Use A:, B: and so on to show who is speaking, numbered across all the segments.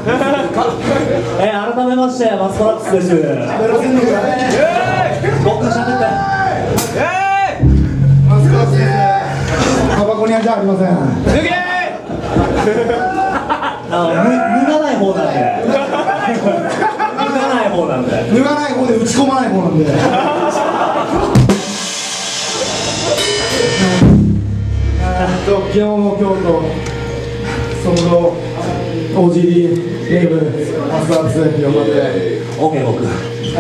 A: 改めましてマスコラックスです。僕喋って。
B: マスコラックスです。タバコにはじゃありません。
A: 脱げ脱がない方なんで。脱がない方なんで。
B: 脱がない方で打ち込まない方なんで。昨日も今日とその後 OGD ゲームマスコラックス4番で
A: OK 僕。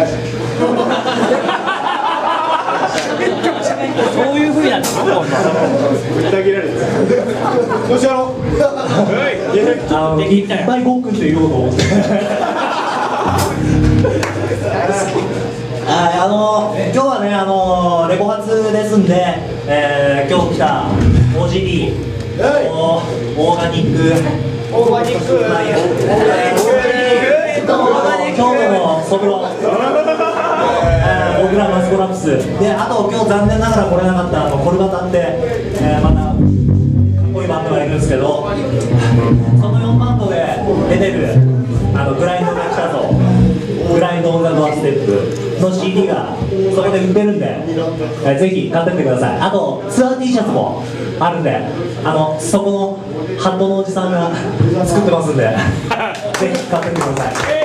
C: そういう風になってるの？
B: ぶった切られてる。どうしやろう。
A: いっぱいゴックンって言おうと思って。今日はねレコ発ですんで、今日来た OGD オーガニック今日のソブロ僕らマスコラックスで、あと今日残念ながら来れなかったコルバタって、またかっこいいバンドがいるんですけど、その4バンドで出てるグラインドが来たぞ、グラインドオンザドアステップの CD がそこで売ってるんで、ぜひ買ってってください。あとツアー T シャツもあるんで、そこのハットのおじさんが作ってますんでぜひ買ってってください。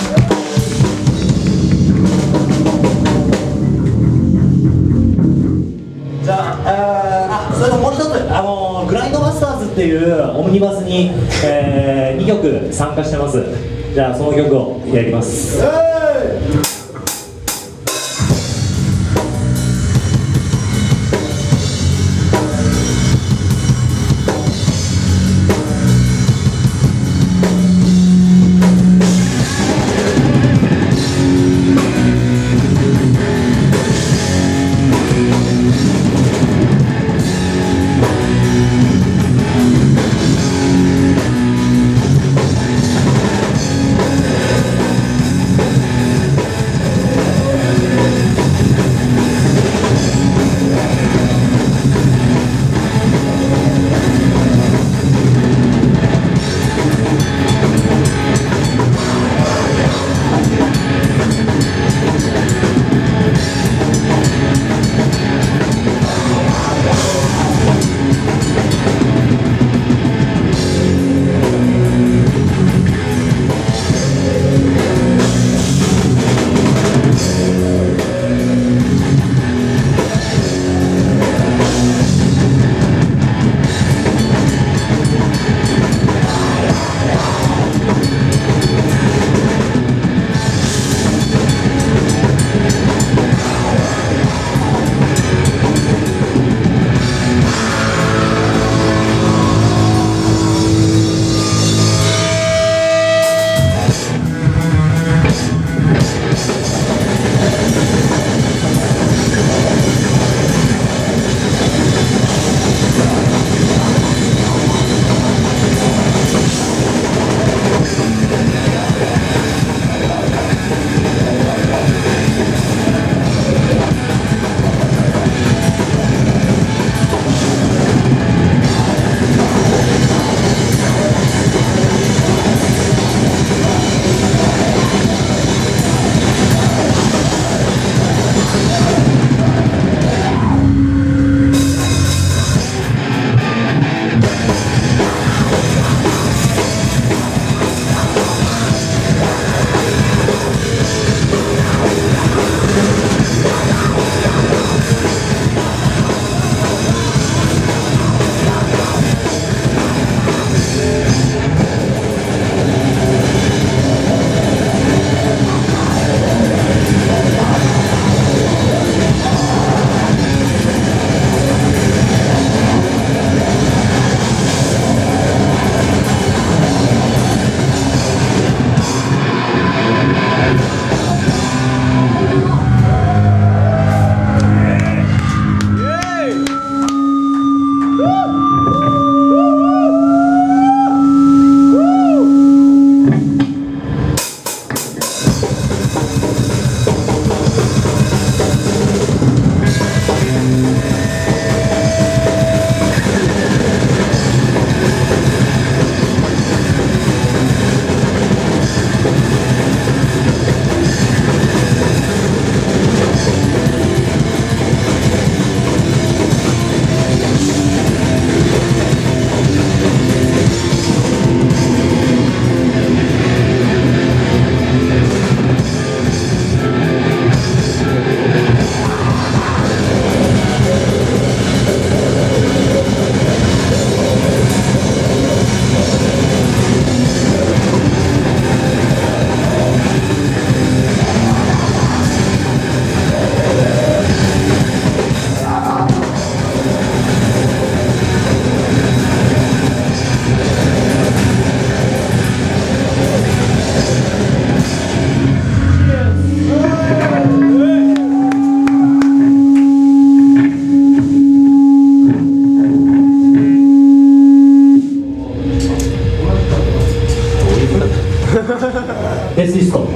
A: じゃあ、それともう一つ、グラインドマスターズっていうオムニバスに、2曲参加してます。じゃあその曲をやります。 コ。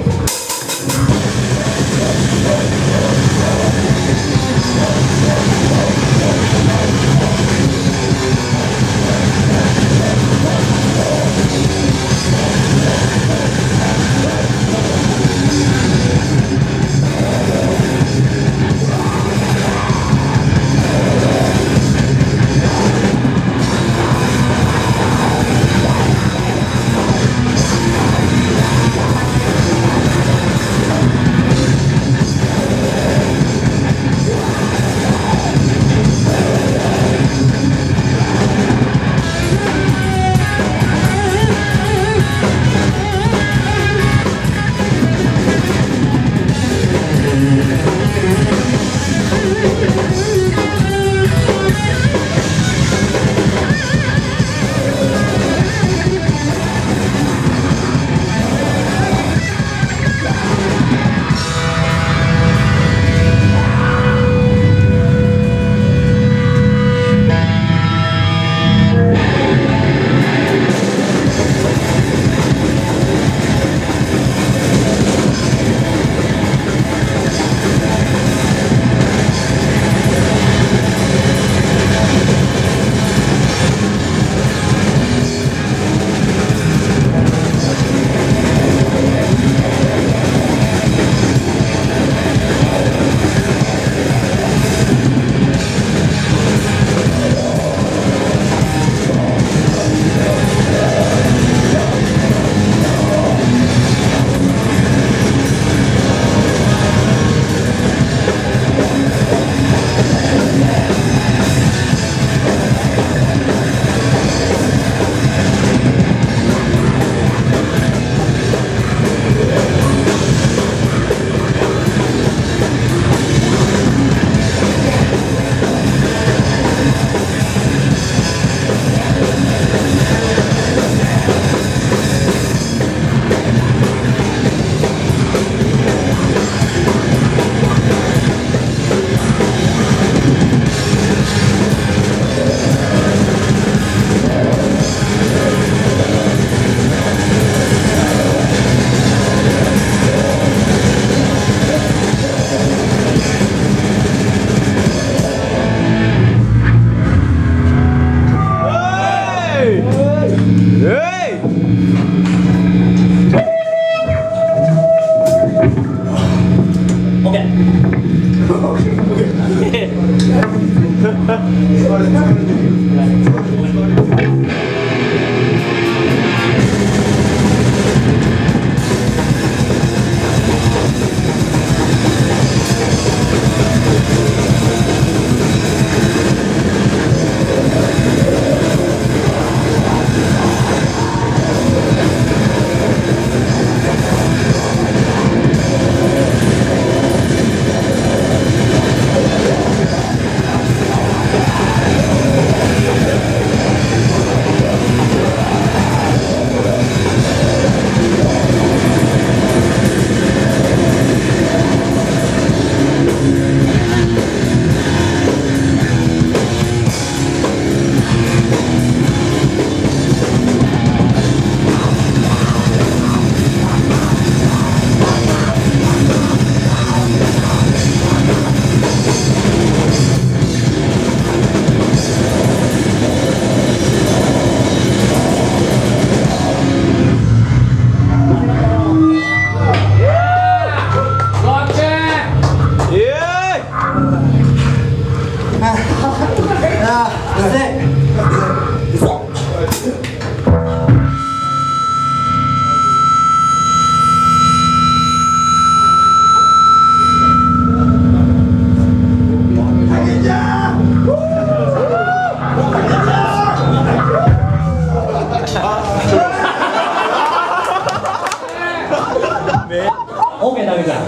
A: オーケーだけじゃん。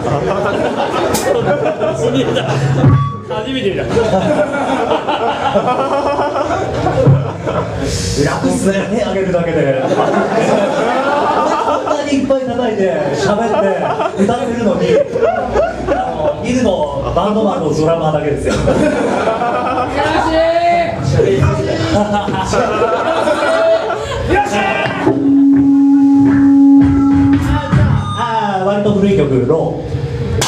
A: 初めて見た。楽っすね、手上げるだけで。こんなにいっぱい叩いて、喋って、歌ってるのに、いるのバンドマンのドラマーだけですよ。 割と古い曲「ロー」。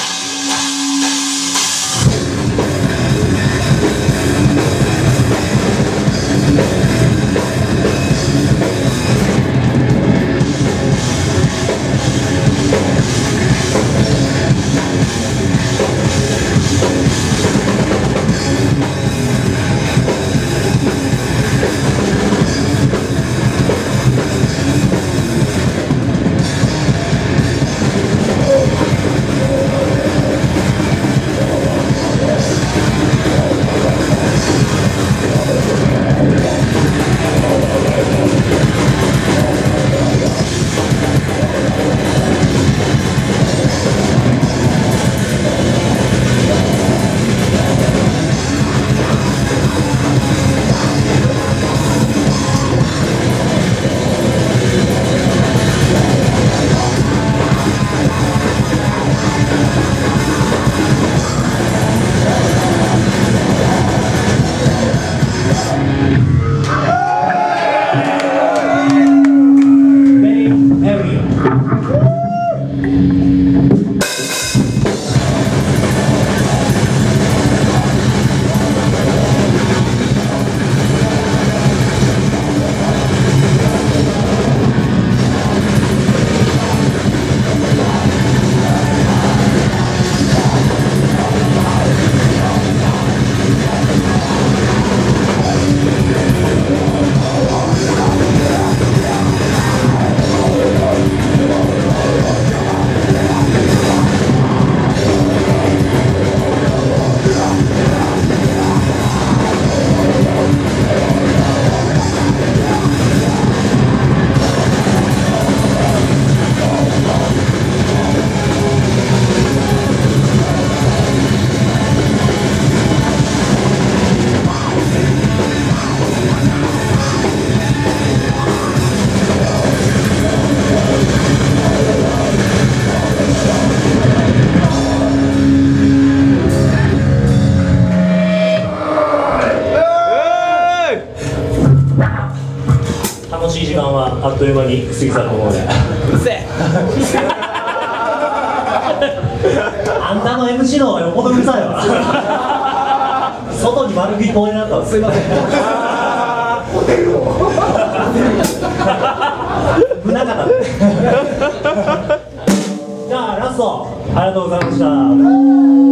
A: 楽しい時間はあっという間に過ぎたと思うので
C: うっせえ
A: あんたの MC の方がよっぽどうるさいわ外に丸食い通りになったわ。すいません不仲だじゃあラストありがとうございました。